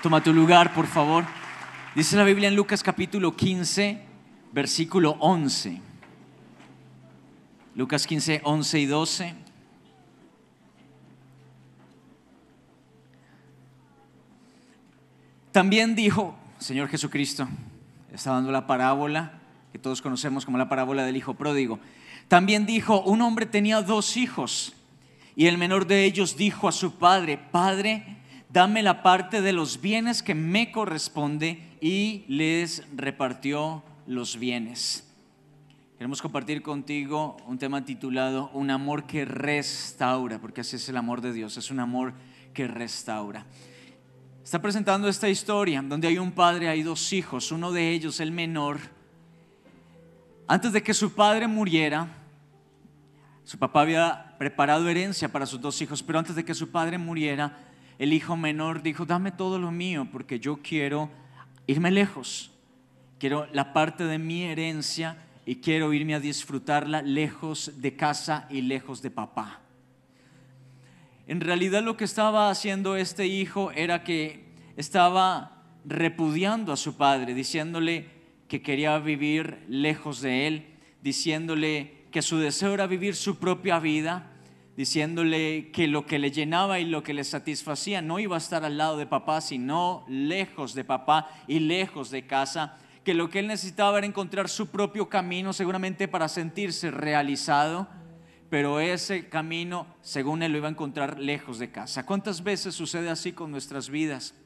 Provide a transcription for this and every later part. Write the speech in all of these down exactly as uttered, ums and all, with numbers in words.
Toma tu lugar, por favor. Dice la Biblia en Lucas capítulo quince, versículo once. Lucas quince, once y doce. También dijo, Señor Jesucristo, está dando la parábola que todos conocemos como la parábola del hijo pródigo. También dijo, un hombre tenía dos hijos y el menor de ellos dijo a su padre: Padre, dame la parte de los bienes que me corresponde, y les repartió los bienes. Queremos compartir contigo un tema titulado Un amor que restaura, porque así es el amor de Dios, es un amor que restaura. Está presentando esta historia donde hay un padre, hay dos hijos. Uno de ellos, el menor, antes de que su padre muriera, su papá había preparado herencia para sus dos hijos, pero antes de que su padre muriera, el hijo menor dijo: dame todo lo mío, porque yo quiero irme lejos, quiero la parte de mi herencia y quiero irme a disfrutarla lejos de casa y lejos de papá. En realidad lo que estaba haciendo este hijo era que estaba repudiando a su padre, diciéndole que quería vivir lejos de él, diciéndole que su deseo era vivir su propia vida, diciéndole que lo que le llenaba y lo que le satisfacía no iba a estar al lado de papá, sino lejos de papá y lejos de casa, que lo que él necesitaba era encontrar su propio camino, seguramente para sentirse realizado, pero ese camino, según él, lo iba a encontrar lejos de casa. ¿Cuántas veces sucede así con nuestras vidas?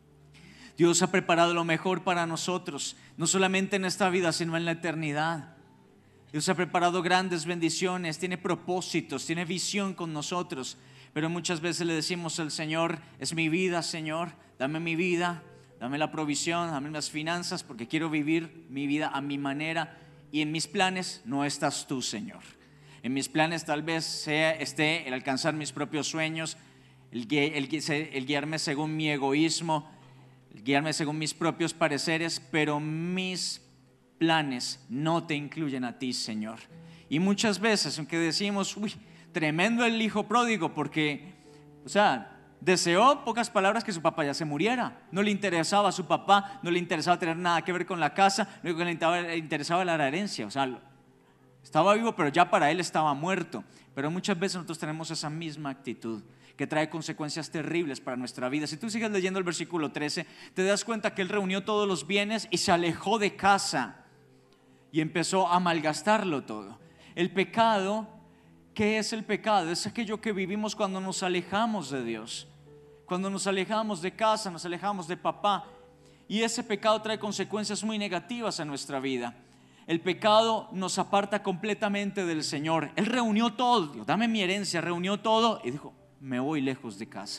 Dios ha preparado lo mejor para nosotros, no solamente en esta vida, sino en la eternidad. Dios ha preparado grandes bendiciones, tiene propósitos, tiene visión con nosotros, pero muchas veces le decimos al Señor: es mi vida, Señor, dame mi vida, dame la provisión, dame las finanzas, porque quiero vivir mi vida a mi manera, y en mis planes no estás tú, Señor. En mis planes tal vez sea, esté el alcanzar mis propios sueños, el, el, el guiarme según mi egoísmo, el guiarme según mis propios pareceres, pero mis planes no te incluyen a ti, Señor. Y muchas veces, aunque decimos: uy, tremendo el hijo pródigo, porque, o sea, deseó, pocas palabras, que su papá ya se muriera. No le interesaba a su papá, no le interesaba tener nada que ver con la casa, lo único que le interesaba era la herencia. O sea, estaba vivo, pero ya para él estaba muerto. Pero muchas veces nosotros tenemos esa misma actitud, que trae consecuencias terribles para nuestra vida. Si tú sigues leyendo el versículo trece, te das cuenta que él reunió todos los bienes y se alejó de casa y empezó a malgastarlo todo. El pecado, ¿qué es el pecado? Es aquello que vivimos cuando nos alejamos de Dios, cuando nos alejamos de casa, nos alejamos de papá, y ese pecado trae consecuencias muy negativas a nuestra vida. El pecado nos aparta completamente del Señor. Él reunió todo, dijo: dame mi herencia, reunió todo y dijo: me voy lejos de casa.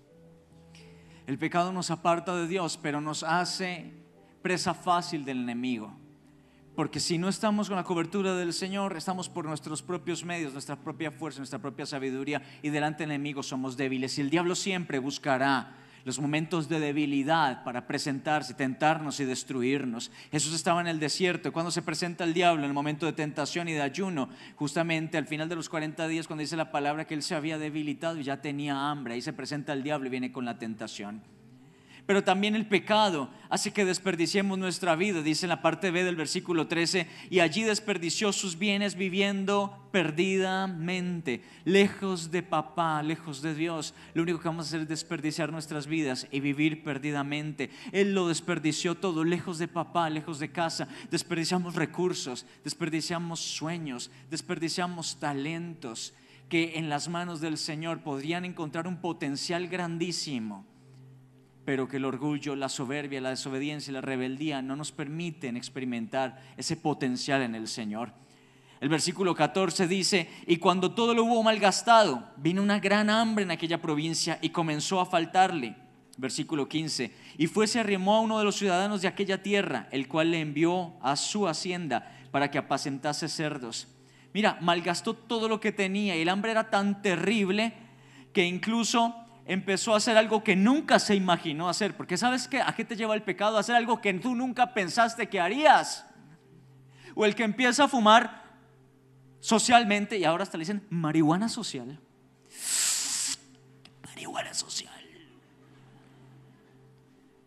El pecado nos aparta de Dios, pero nos hace presa fácil del enemigo, porque si no estamos con la cobertura del Señor, estamos por nuestros propios medios, nuestra propia fuerza, nuestra propia sabiduría, y delante del enemigo somos débiles. Y el diablo siempre buscará los momentos de debilidad para presentarse, tentarnos y destruirnos. Jesús estaba en el desierto. Cuando se presenta el diablo? En el momento de tentación y de ayuno, justamente al final de los cuarenta días, cuando dice la palabra que él se había debilitado y ya tenía hambre. Ahí se presenta el diablo y viene con la tentación. Pero también el pecado hace que desperdiciemos nuestra vida. Dice en la parte B del versículo trece: y allí desperdició sus bienes viviendo perdidamente, lejos de papá, lejos de Dios. Lo único que vamos a hacer es desperdiciar nuestras vidas y vivir perdidamente. Él lo desperdició todo, lejos de papá, lejos de casa. Desperdiciamos recursos, desperdiciamos sueños, desperdiciamos talentos que en las manos del Señor podrían encontrar un potencial grandísimo, pero que el orgullo, la soberbia, la desobediencia y la rebeldía no nos permiten experimentar ese potencial en el Señor. El versículo catorce dice: y cuando todo lo hubo malgastado, vino una gran hambre en aquella provincia y comenzó a faltarle. Versículo quince: y fue, se arrimó a uno de los ciudadanos de aquella tierra, el cual le envió a su hacienda para que apacentase cerdos. Mira, malgastó todo lo que tenía, y el hambre era tan terrible que incluso empezó a hacer algo que nunca se imaginó hacer. Porque ¿sabes qué? ¿A qué te lleva el pecado? A hacer algo que tú nunca pensaste que harías. O el que empieza a fumar socialmente, y ahora hasta le dicen marihuana social. Marihuana social.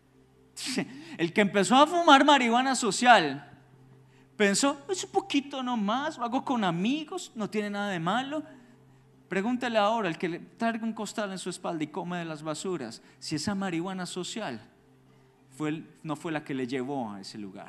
El que empezó a fumar marihuana social pensó, es un poquito nomás, lo hago con amigos, no tiene nada de malo. Pregúntele ahora al que le traiga un costal en su espalda y come de las basuras, si esa marihuana social fue el, no fue la que le llevó a ese lugar.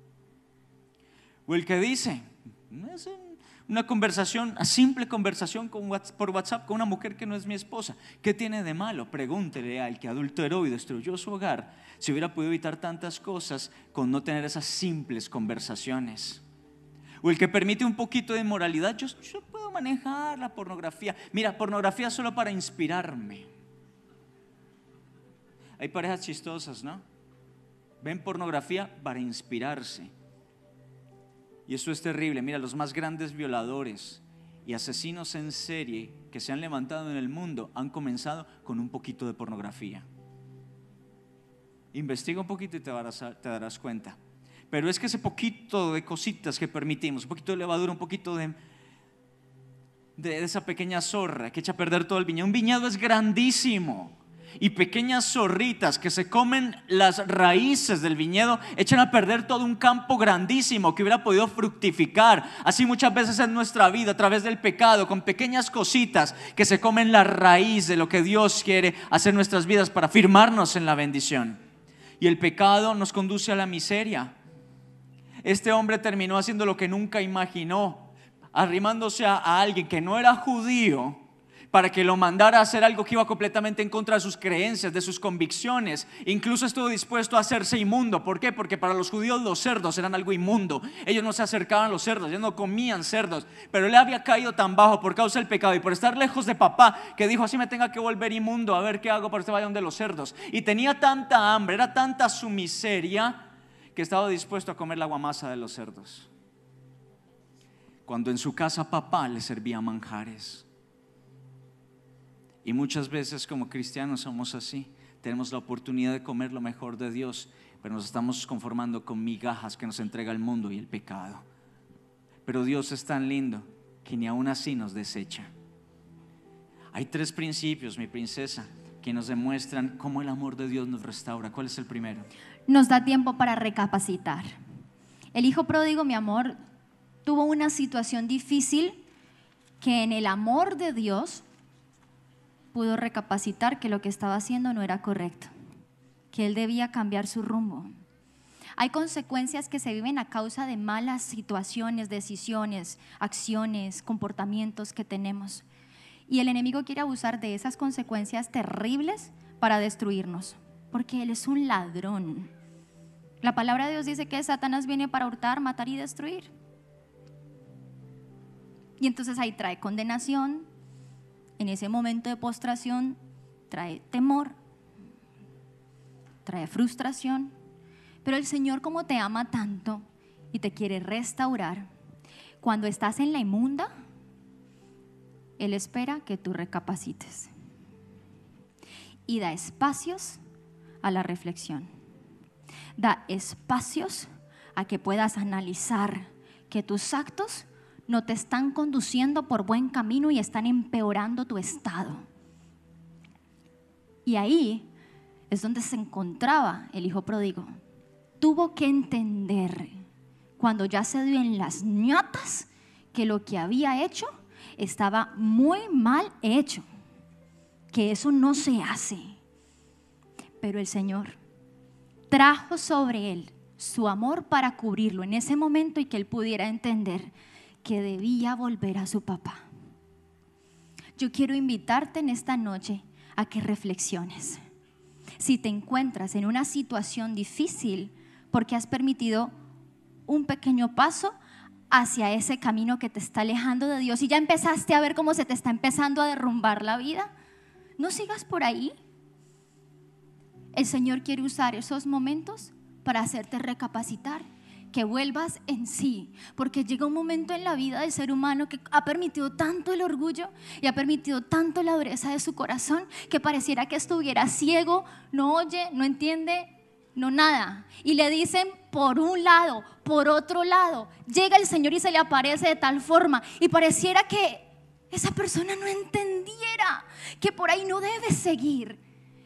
O el que dice, es una conversación, una simple conversación con, por WhatsApp con una mujer que no es mi esposa, ¿qué tiene de malo? Pregúntele al que adulteró y destruyó su hogar si hubiera podido evitar tantas cosas con no tener esas simples conversaciones. O el que permite un poquito de inmoralidad, yo, yo puedo manejar la pornografía. Mira, pornografía solo para inspirarme. Hay parejas chistosas, ¿no? Ven pornografía para inspirarse. Y eso es terrible. Mira, los más grandes violadores y asesinos en serie que se han levantado en el mundo han comenzado con un poquito de pornografía. Investiga un poquito y te darás, te darás cuenta. Pero es que ese poquito de cositas que permitimos, un poquito de levadura, un poquito de, de, de esa pequeña zorra que echa a perder todo el viñedo. Un viñedo es grandísimo y pequeñas zorritas que se comen las raíces del viñedo echan a perder todo un campo grandísimo que hubiera podido fructificar. Así muchas veces en nuestra vida, a través del pecado, con pequeñas cositas que se comen la raíz de lo que Dios quiere hacer en nuestras vidas para firmarnos en la bendición. Y el pecado nos conduce a la miseria. Este hombre terminó haciendo lo que nunca imaginó, arrimándose a, a alguien que no era judío para que lo mandara a hacer algo que iba completamente en contra de sus creencias, de sus convicciones. Incluso estuvo dispuesto a hacerse inmundo. ¿Por qué? Porque para los judíos los cerdos eran algo inmundo. Ellos no se acercaban a los cerdos, ellos no comían cerdos. Pero él había caído tan bajo por causa del pecado y por estar lejos de papá, que dijo, así me tenga que volver inmundo, a ver qué hago para que vaya donde los cerdos. Y tenía tanta hambre, era tanta su miseria, que estaba dispuesto a comer la guamasa de los cerdos, cuando en su casa papá le servía manjares. Y muchas veces como cristianos somos así. Tenemos la oportunidad de comer lo mejor de Dios, pero nos estamos conformando con migajas que nos entrega el mundo y el pecado. Pero Dios es tan lindo que ni aún así nos desecha. Hay tres principios, mi princesa, que nos demuestran cómo el amor de Dios nos restaura. ¿Cuál es el primero? Nos da tiempo para recapacitar. El hijo pródigo, mi amor, tuvo una situación difícil que en el amor de Dios pudo recapacitar que lo que estaba haciendo no era correcto, que él debía cambiar su rumbo. Hay consecuencias que se viven a causa de malas situaciones, decisiones, acciones, comportamientos que tenemos. Y el enemigo quiere abusar de esas consecuencias terribles para destruirnos, porque él es un ladrón. La palabra de Dios dice que Satanás viene para hurtar, matar y destruir. Y entonces ahí trae condenación. En ese momento de postración trae temor, trae frustración. Pero el Señor, como te ama tanto y te quiere restaurar, cuando estás en la inmunda, Él espera que tú recapacites y da espacios a la reflexión. Da espacios a que puedas analizar que tus actos no te están conduciendo por buen camino y están empeorando tu estado. Y ahí es donde se encontraba el hijo pródigo. Tuvo que entender, cuando ya se dio en las ñotas, que lo que había hecho estaba muy mal hecho, que eso no se hace. Pero el Señor trajo sobre él su amor para cubrirlo en ese momento y que él pudiera entender que debía volver a su papá. Yo quiero invitarte en esta noche a que reflexiones. Si te encuentras en una situación difícil porque has permitido un pequeño paso hacia ese camino que te está alejando de Dios y ya empezaste a ver cómo se te está empezando a derrumbar la vida, no sigas por ahí. El Señor quiere usar esos momentos para hacerte recapacitar, que vuelvas en sí, porque llega un momento en la vida del ser humano que ha permitido tanto el orgullo y ha permitido tanto la dureza de su corazón que pareciera que estuviera ciego, no oye, no entiende, no nada. Y le dicen por un lado, por otro lado, llega el Señor y se le aparece de tal forma y pareciera que esa persona no entendiera que por ahí no debe seguir.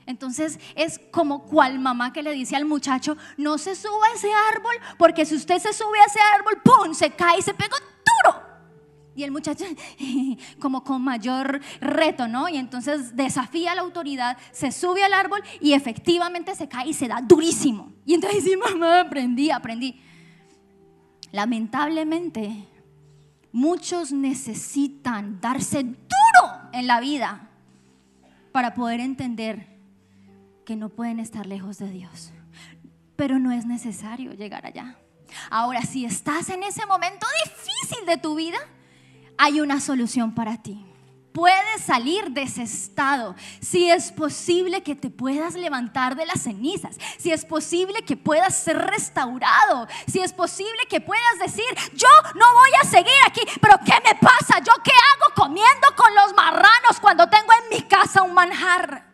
Entonces es como cual mamá que le dice al muchacho: no se suba a ese árbol, porque si usted se sube a ese árbol, ¡pum!, se cae y se pega duro. Y el muchacho como con mayor reto, ¿no? Y entonces desafía a la autoridad, se sube al árbol y efectivamente se cae y se da durísimo. Y entonces dice: mamá, aprendí, aprendí. Lamentablemente, muchos necesitan darse duro en la vida para poder entender que no pueden estar lejos de Dios. Pero no es necesario llegar allá. Ahora, si estás en ese momento difícil de tu vida, hay una solución para ti. Puedes salir de ese estado. Si es posible que te puedas levantar de las cenizas, si es posible que puedas ser restaurado, si es posible que puedas decir: yo no voy a seguir aquí, pero ¿qué me pasa? ¿Yo qué hago comiendo con los marranos cuando tengo en mi casa un manjar?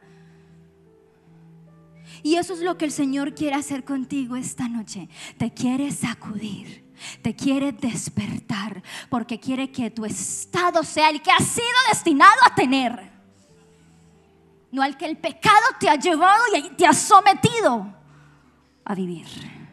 Y eso es lo que el Señor quiere hacer contigo esta noche. Te quiere sacudir, te quiere despertar, porque quiere que tu estado sea el que has sido destinado a tener, no al que el pecado te ha llevado y te ha sometido a vivir.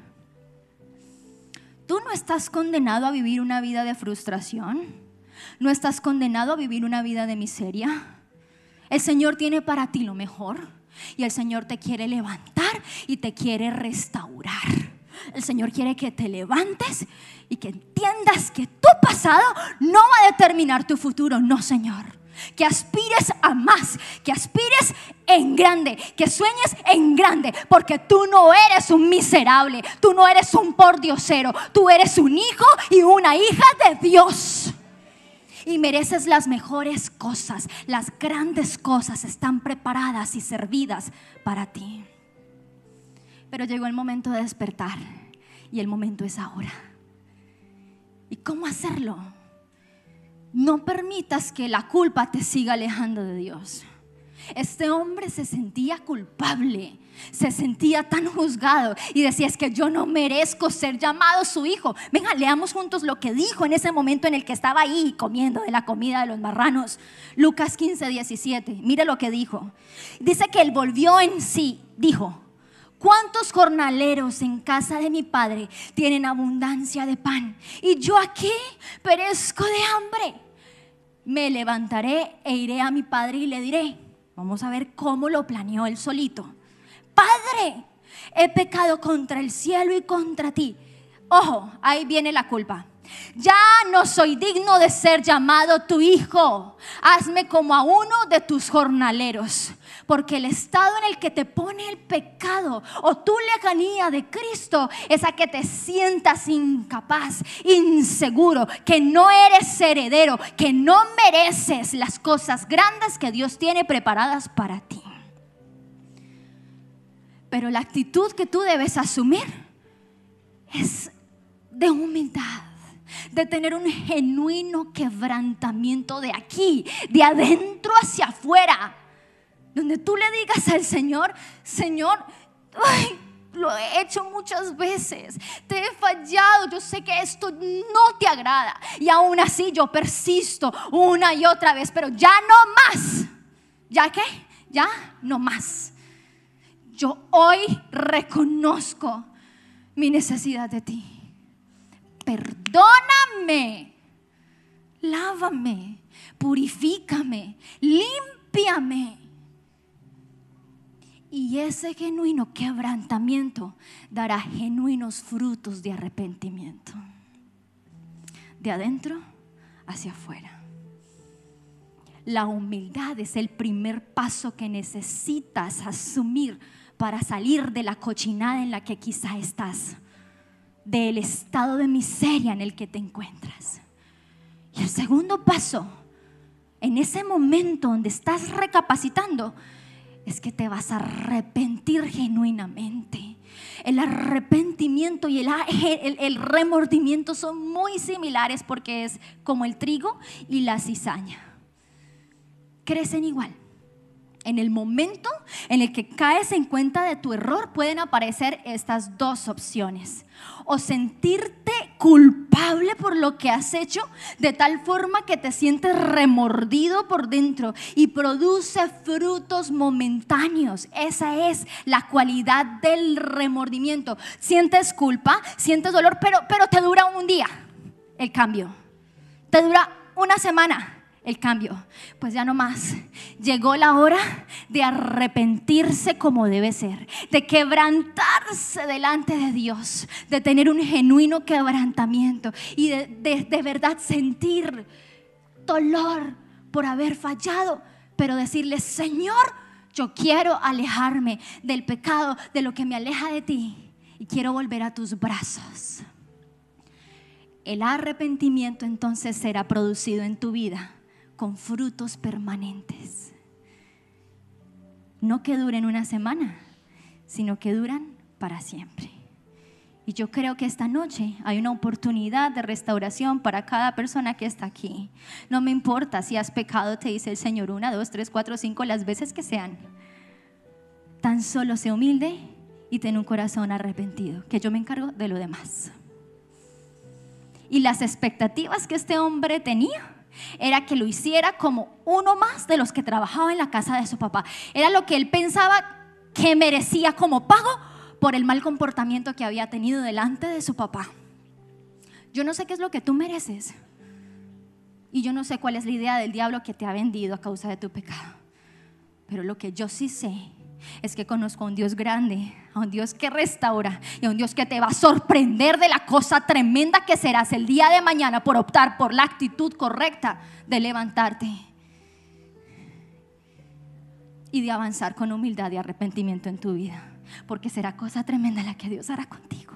Tú no estás condenado a vivir una vida de frustración, no estás condenado a vivir una vida de miseria. El Señor tiene para ti lo mejor. Y el Señor te quiere levantar y te quiere restaurar. El Señor quiere que te levantes y que entiendas que tu pasado no va a determinar tu futuro. No, Señor. Que aspires a más, que aspires en grande, que sueñes en grande, porque tú no eres un miserable, tú no eres un pordiosero, tú eres un hijo y una hija de Dios. Y mereces las mejores cosas, las grandes cosas están preparadas y servidas para ti. Pero llegó el momento de despertar y el momento es ahora. ¿Y cómo hacerlo? No permitas que la culpa te siga alejando de Dios. Este hombre se sentía culpable, se sentía tan juzgado y decía: es que yo no merezco ser llamado su hijo. Venga, leamos juntos lo que dijo en ese momento en el que estaba ahí comiendo de la comida de los marranos. Lucas quince, diecisiete. Mire lo que dijo. Dice que él volvió en sí, dijo: ¿cuántos jornaleros en casa de mi padre tienen abundancia de pan? Y yo aquí perezco de hambre. Me levantaré e iré a mi padre y le diré. Vamos a ver cómo lo planeó él solito. Padre, he pecado contra el cielo y contra ti. Ojo, ahí viene la culpa. Ya no soy digno de ser llamado tu hijo. Hazme como a uno de tus jornaleros. Porque el estado en el que te pone el pecado o tu lejanía de Cristo es a que te sientas incapaz, inseguro, que no eres heredero, que no mereces las cosas grandes que Dios tiene preparadas para ti. Pero la actitud que tú debes asumir es de humildad, de tener un genuino quebrantamiento de aquí, de adentro hacia afuera, donde tú le digas al Señor: Señor, ay, lo he hecho muchas veces, te he fallado, yo sé que esto no te agrada y aún así yo persisto una y otra vez, pero ya no más. ¿Ya qué? Ya no más. Yo hoy reconozco mi necesidad de ti. Perdóname, lávame, purifícame, límpiame. Y ese genuino quebrantamiento dará genuinos frutos de arrepentimiento, de adentro hacia afuera. La humildad es el primer paso que necesitas asumir para salir de la cochinada en la que quizá estás, del estado de miseria en el que te encuentras. Y el segundo paso, en ese momento donde estás recapacitando, es que te vas a arrepentir genuinamente. El arrepentimiento y el, el, el remordimiento son muy similares porque es como el trigo y la cizaña. Crecen igual. En el momento en el que caes en cuenta de tu error, pueden aparecer estas dos opciones: o sentirte culpable por lo que has hecho, de tal forma que te sientes remordido por dentro y produce frutos momentáneos. Esa es la cualidad del remordimiento. Sientes culpa, sientes dolor, pero, pero te dura un día el cambio, te dura una semana el cambio. Pues ya no más. Llegó la hora de arrepentirse como debe ser, de quebrantarse delante de Dios, de tener un genuino quebrantamiento y de, de, de verdad sentir dolor por haber fallado, pero decirle: Señor, yo quiero alejarme del pecado, de lo que me aleja de ti, y quiero volver a tus brazos. El arrepentimiento entonces será producido en tu vida con frutos permanentes, no que duren una semana, sino que duran para siempre. Y yo creo que esta noche hay una oportunidad de restauración para cada persona que está aquí. No me importa si has pecado, te dice el Señor, una, dos, tres, cuatro, cinco, las veces que sean. Tan solo sé humilde y ten un corazón arrepentido, que yo me encargo de lo demás. Y las expectativas que este hombre tenía era que lo hiciera como uno más de los que trabajaba en la casa de su papá. Era lo que él pensaba que merecía como pago por el mal comportamiento que había tenido delante de su papá. Yo no sé qué es lo que tú mereces, y yo no sé cuál es la idea del diablo que te ha vendido a causa de tu pecado, pero lo que yo sí sé es que conozco a un Dios grande, a un Dios que restaura y a un Dios que te va a sorprender de la cosa tremenda que serás el día de mañana por optar por la actitud correcta de levantarte y de avanzar con humildad y arrepentimiento en tu vida, porque será cosa tremenda la que Dios hará contigo.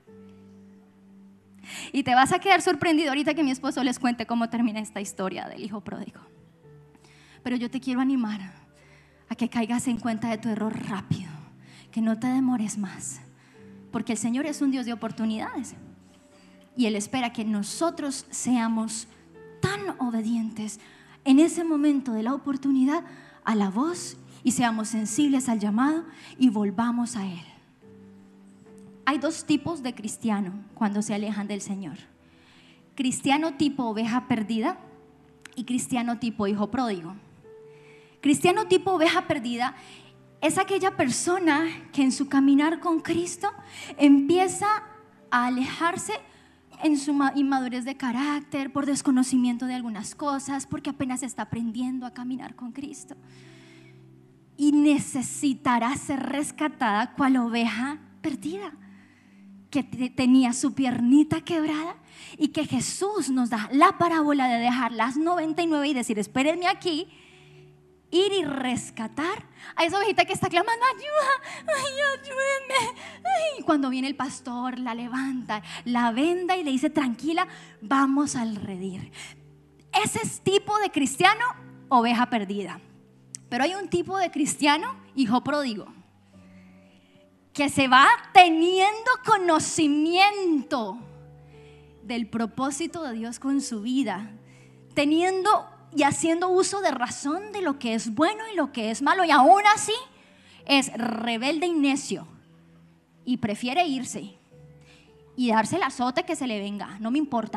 Y te vas a quedar sorprendido ahorita que mi esposo les cuente cómo termina esta historia del hijo pródigo. Pero yo te quiero animar a que caigas en cuenta de tu error rápido, que no te demores más, porque el Señor es un Dios de oportunidades y Él espera que nosotros seamos tan obedientes en ese momento de la oportunidad a la voz y seamos sensibles al llamado y volvamos a Él. Hay dos tipos de cristiano cuando se alejan del Señor: cristiano tipo oveja perdida y cristiano tipo hijo pródigo. Cristiano tipo oveja perdida es aquella persona que en su caminar con Cristo empieza a alejarse en su inmadurez de carácter, por desconocimiento de algunas cosas, porque apenas está aprendiendo a caminar con Cristo. Y necesitará ser rescatada cual oveja perdida, que tenía su piernita quebrada, y que Jesús nos da la parábola de dejar las noventa y nueve y decir: espérenme aquí, ir y rescatar a esa ovejita que está clamando: ayuda, ay, ayúdenme. Ay, cuando viene el pastor, la levanta, la venda y le dice: tranquila, vamos al redil. Ese es tipo de cristiano oveja perdida. Pero hay un tipo de cristiano hijo pródigo, que se va teniendo conocimiento del propósito de Dios con su vida, teniendo y haciendo uso de razón de lo que es bueno y lo que es malo, y aún así es rebelde y necio y prefiere irse y darse el azote que se le venga, no me importa.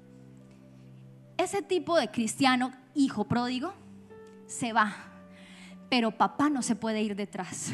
Ese tipo de cristiano hijo pródigo se va, pero papá no se puede ir detrás.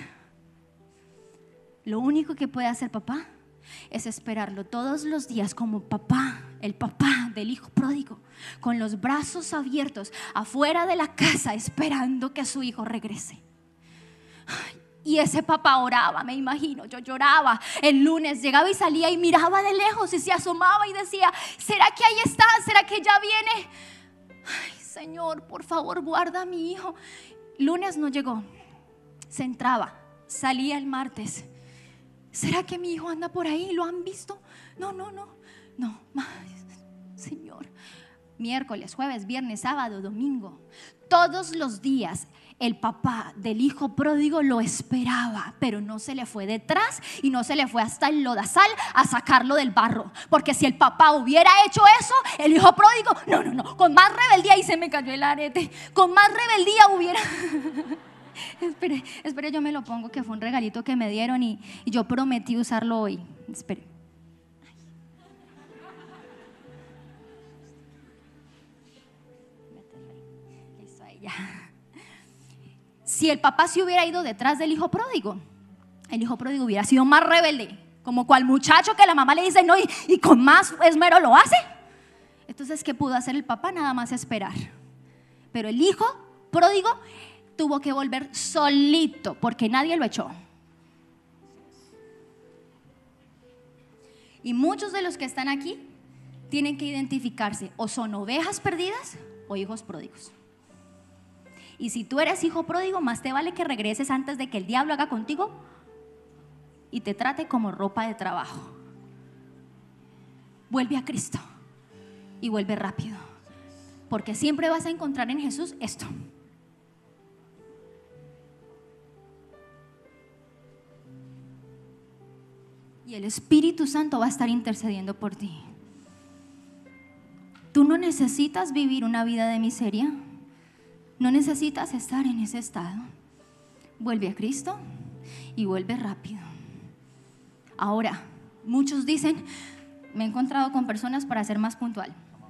Lo único que puede hacer papá es esperarlo todos los días como papá, el papá del hijo pródigo, con los brazos abiertos afuera de la casa esperando que su hijo regrese. Y ese papá oraba, me imagino, yo lloraba el lunes, llegaba y salía y miraba de lejos y se asomaba y decía: ¿será que ahí está? ¿Será que ya viene? Ay, Señor, por favor, guarda a mi hijo. Lunes no llegó, se entraba, salía el martes. ¿Será que mi hijo anda por ahí? ¿Lo han visto? No, no, no, no, Señor. Miércoles, jueves, viernes, sábado, domingo, todos los días el papá del hijo pródigo lo esperaba, pero no se le fue detrás y no se le fue hasta el lodazal a sacarlo del barro, porque si el papá hubiera hecho eso, el hijo pródigo, no, no, no, con más rebeldía, y se me cayó el arete, con más rebeldía hubiera... Espere, espere, yo me lo pongo, que fue un regalito que me dieron y, y yo prometí usarlo hoy. Espere. ella. Si el papá se hubiera ido detrás del hijo pródigo, el hijo pródigo hubiera sido más rebelde, como cual muchacho que la mamá le dice no y, y con más esmero lo hace. Entonces, ¿qué pudo hacer el papá? Nada más esperar. Pero el hijo pródigo tuvo que volver solito porque nadie lo echó. Y muchos de los que están aquí tienen que identificarse, o son ovejas perdidas o hijos pródigos. Y si tú eres hijo pródigo, más te vale que regreses antes de que el diablo haga contigo y te trate como ropa de trabajo. Vuelve a Cristo y vuelve rápido, porque siempre vas a encontrar en Jesús esto. Y el Espíritu Santo va a estar intercediendo por ti. Tú no necesitas vivir una vida de miseria. No necesitas estar en ese estado. Vuelve a Cristo y vuelve rápido. Ahora, muchos dicen, me he encontrado con personas, para ser más puntual: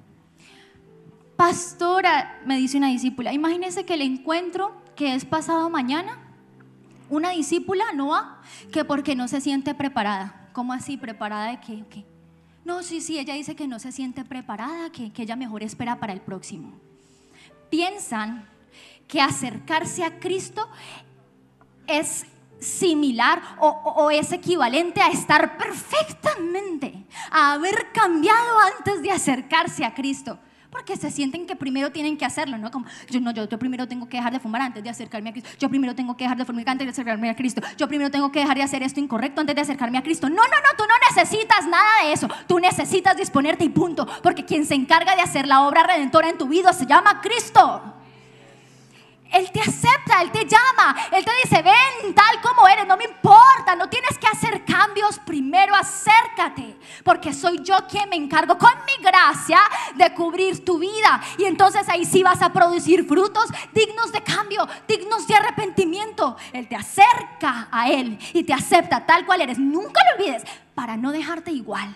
pastora, me dice una discípula, imagínese que el encuentro que es pasado mañana, una discípula no va, que porque no se siente preparada. ¿Cómo así? ¿Preparada de qué? ¿Qué? No, sí, sí, ella dice que no se siente preparada, que, que ella mejor espera para el próximo. Piensan que acercarse a Cristo es similar o, o, o es equivalente a estar perfectamente, a haber cambiado antes de acercarse a Cristo. Porque se sienten que primero tienen que hacerlo, ¿no? Como, yo, no, yo, yo primero tengo que dejar de fumar antes de acercarme a Cristo. Yo primero tengo que dejar de fumar antes de acercarme a Cristo. Yo primero tengo que dejar de hacer esto incorrecto antes de acercarme a Cristo. No, no, no, tú no necesitas nada de eso. Tú necesitas disponerte y punto. Porque quien se encarga de hacer la obra redentora en tu vida se llama Cristo. Él te acepta, Él te llama, Él te dice, ven tal como eres, no me importa, no tienes que hacer cambios, primero acércate, porque soy yo quien me encargo con mi gracia de cubrir tu vida. Y entonces ahí sí vas a producir frutos dignos de cambio, dignos de arrepentimiento. Él te acerca a Él y te acepta tal cual eres, nunca lo olvides, para no dejarte igual.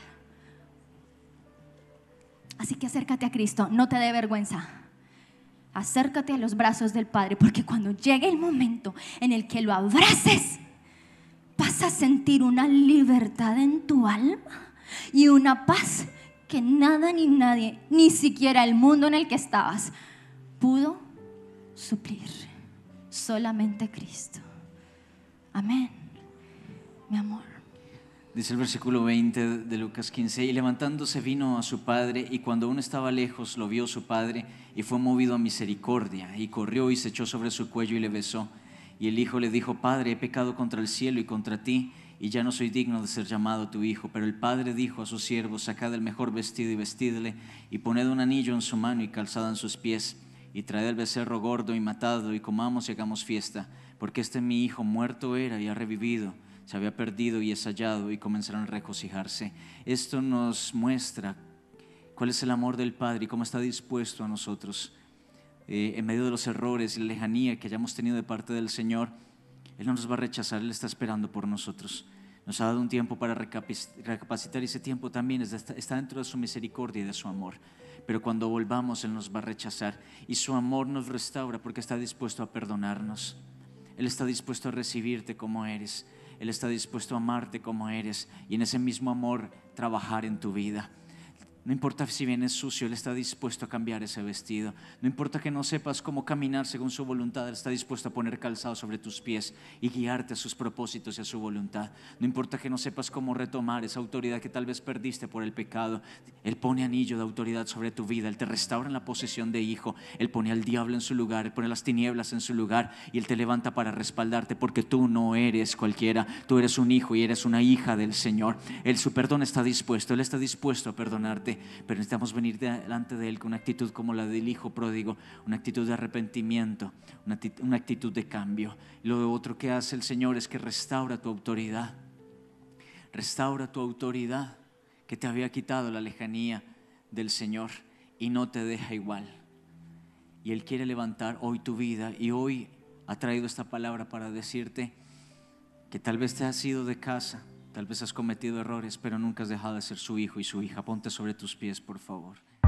Así que acércate a Cristo, no te dé vergüenza. Acércate a los brazos del Padre, porque cuando llegue el momento en el que lo abraces, vas a sentir una libertad en tu alma y una paz que nada ni nadie, ni siquiera el mundo en el que estabas, pudo suplir. Solamente Cristo. Amén, mi amor. Dice el versículo veinte de Lucas quince: y levantándose vino a su padre, y cuando aún estaba lejos lo vio su padre, y fue movido a misericordia, y corrió y se echó sobre su cuello y le besó. Y el hijo le dijo: Padre, he pecado contra el cielo y contra ti, y ya no soy digno de ser llamado tu hijo. Pero el padre dijo a sus siervos: sacad el mejor vestido y vestidle, y poned un anillo en su mano y calzada en sus pies, y traed el becerro gordo y matadlo, y comamos y hagamos fiesta, porque este mi hijo muerto era y ha revivido, se había perdido y es hallado, y comenzaron a regocijarse. Esto nos muestra cuál es el amor del Padre y cómo está dispuesto a nosotros. Eh, en medio de los errores y la lejanía que hayamos tenido de parte del Señor, Él no nos va a rechazar, Él está esperando por nosotros. Nos ha dado un tiempo para recapacitar, y ese tiempo también está dentro de su misericordia y de su amor. Pero cuando volvamos, Él nos va a rechazar, y su amor nos restaura porque está dispuesto a perdonarnos. Él está dispuesto a recibirte como eres. Él está dispuesto a amarte como eres, y en ese mismo amor trabajar en tu vida. No importa si vienes sucio, Él está dispuesto a cambiar ese vestido. No importa que no sepas cómo caminar según su voluntad, Él está dispuesto a poner calzado sobre tus pies y guiarte a sus propósitos y a su voluntad. No importa que no sepas cómo retomar esa autoridad que tal vez perdiste por el pecado, Él pone anillo de autoridad sobre tu vida. Él te restaura en la posición de hijo. Él pone al diablo en su lugar, Él pone las tinieblas en su lugar, y Él te levanta para respaldarte, porque tú no eres cualquiera. Tú eres un hijo y eres una hija del Señor. Él, su perdón está dispuesto, Él está dispuesto a perdonarte. Pero necesitamos venir delante de Él con una actitud como la del hijo pródigo, una actitud de arrepentimiento, una actitud, una actitud de cambio. Y lo otro que hace el Señor es que restaura tu autoridad. Restaura tu autoridad que te había quitado la lejanía del Señor, y no te deja igual. Y Él quiere levantar hoy tu vida, y hoy ha traído esta palabra para decirte que tal vez te has ido de casa, tal vez has cometido errores, pero nunca has dejado de ser su hijo y su hija. Ponte sobre tus pies, por favor.